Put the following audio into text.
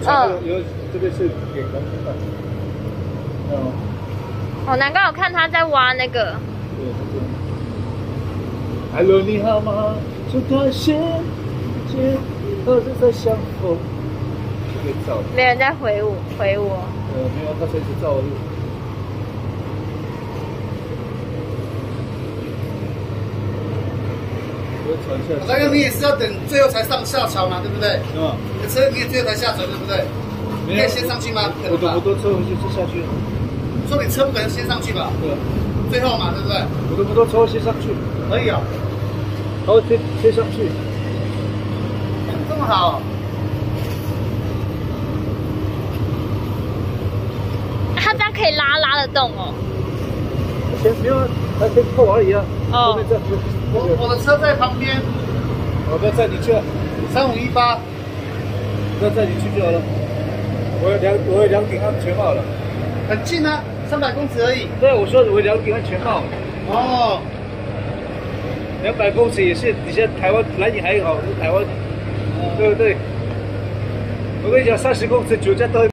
有这边是给观众看。 哦，难怪我看他在挖那个。 对，爱了你好吗？就感谢见何日再相逢。这个照。 没人在回我。 没有，他随时照路。 那个你也是要等最后才下桥嘛，对不对？ 是吧？ 你的车你也最后才下桥，对不对？你可以先上去吗？ 我都车回去就下去。 说你车不可能先上去吧？ 对。 最后嘛，对不对？ 我都车先上去。 可以啊。 然后贴上去。 这么好。 它这样可以拉得动哦。 前不用，它可以扣而已啊。 哦。 我的车在旁边。 我不要载你去了。 3518。 不要载你去就好了。我有2顶安全帽了。 很近啊，300公尺而已。 对，我说我2顶安全帽。 哦。 200公尺也是，底下台湾蓝屿还好，是台湾，对不对？我跟你讲，30公尺酒驾都。